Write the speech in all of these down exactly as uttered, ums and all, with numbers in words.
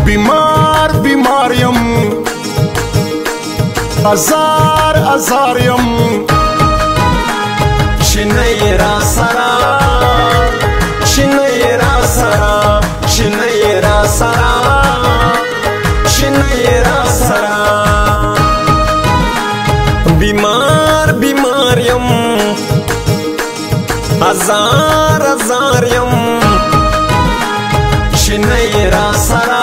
بیمار بیمار یم ازار ازار یم شنه را سرا شنه را سرا شنه را سرا شنه را سرا بیمار بیمار یم ازار ازار یم شنه را سرا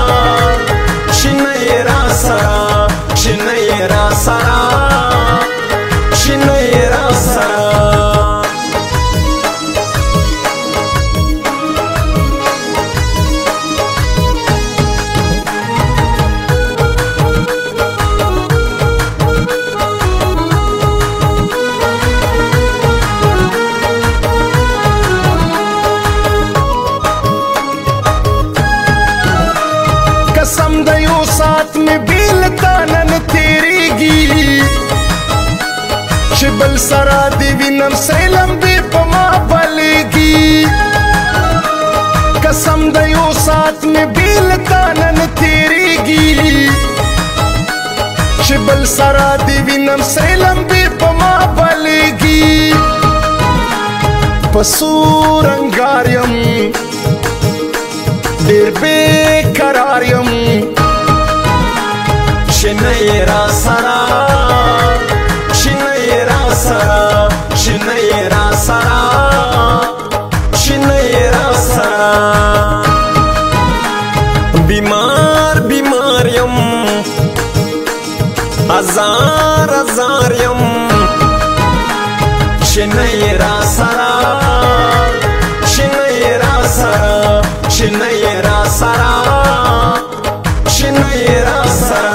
شنه را سرا شنه را سرا شنه را سرا قسم د یو سات می بیل تانن تیریږي چې بل سره دی وینم سیلم دی په ما بلیږي قسم د یو سات می بیل تانن تیریږي چې بل سره دی وینم سیلم دی په ما بلیږي په سور انګار یم ډېر بې قرار یم شنه را سرا شنه را سرا شنه را سرا شنه را سرا بیمار بیمار یم ازار ازار یم شنه را سرا شنه را سرا شنه را سرا شنه را سرا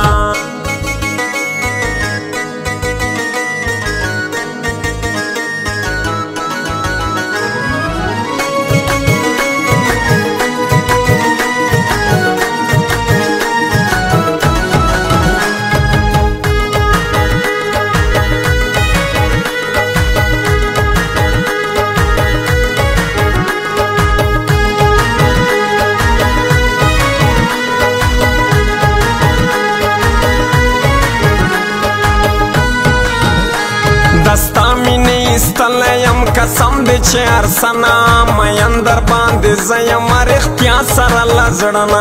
دستا مینه استلیم قسم دی چې ارسنا مین در باندې زیم رښتیا سره لزړنا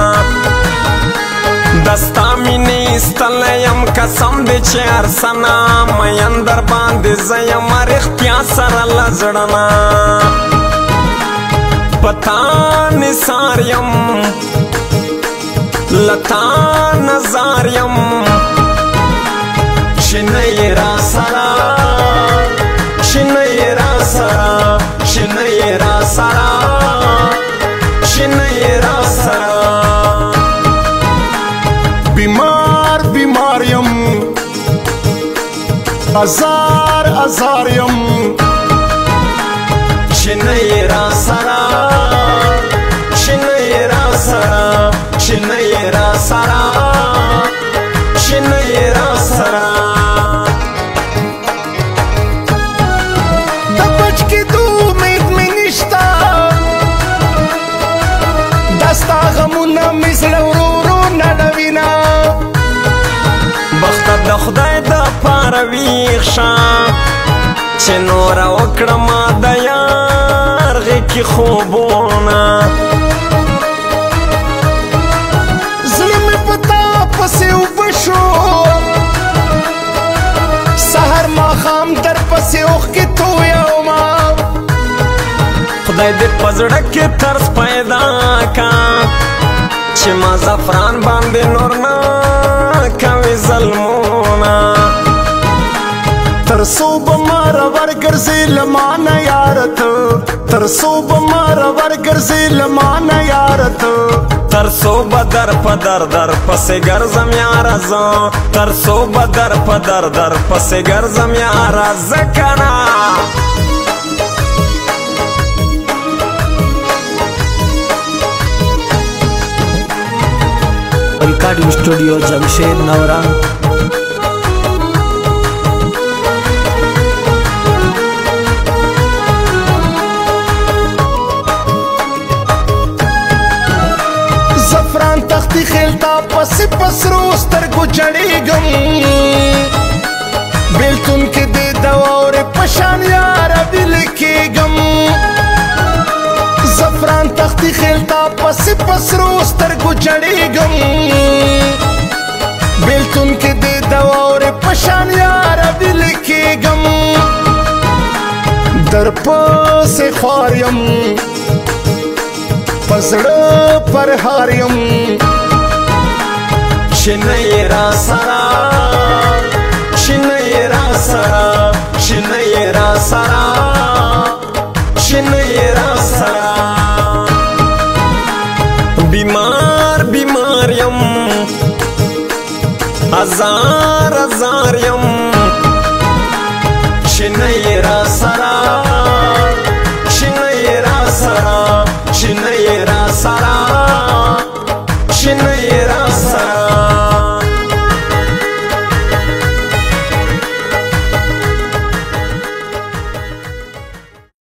دستا مینه استلیم قسم دی چې ارسنا مین در باندې زیم رښتیا سره لزړنا پتا نثار یم لتا نظار یم شنه را سرا شنه را سرا شنه را سرا شنه را سرا بیمار بیمار یم ازار ازار یم شنه را سرا شنه را سرا شنه را سرا شنه را سرا دستا غمونه می زړه ورو ورو نړوینه بخت د خدای د پاره ویښ شه چې نوره وکړمه د یار غېږ کې خوبونه زړه مې په تا پسې اوبه شو سهار ماښام در پسې اوښکې تویومه خدای دې په زړه کې طرز پیدا کا چې ما زعفران باندې نور نه کوي ظلمونه تر څو به ما راورګرځې له ما نه یاره ته تر څو به ما راورګرځې له ما نه یاره ته تر څو به در په در در پسې ګرځم یاره زه تر څو به در په در در پسې ګرځم یاره زه که نه recording studio Jamshed नवरंग। تختی خیلتا پس پس رو سترگو جڑیگم بیلتون کے دے دوار پشان یارا بلکیگم زفران تختی خیلتا پس پس رو سترگو جڑیگم بیلتون کے دے دوار پشان یارا بلکیگم در پاس خواریم پسڑ پر ہاریم شنی را سرا شنی را سرا شنی را سرا شنی را سرا بیمار بیماریم ازار ازاریم شنی را سرا شنی را سرا شنی را سرا شنی را سرا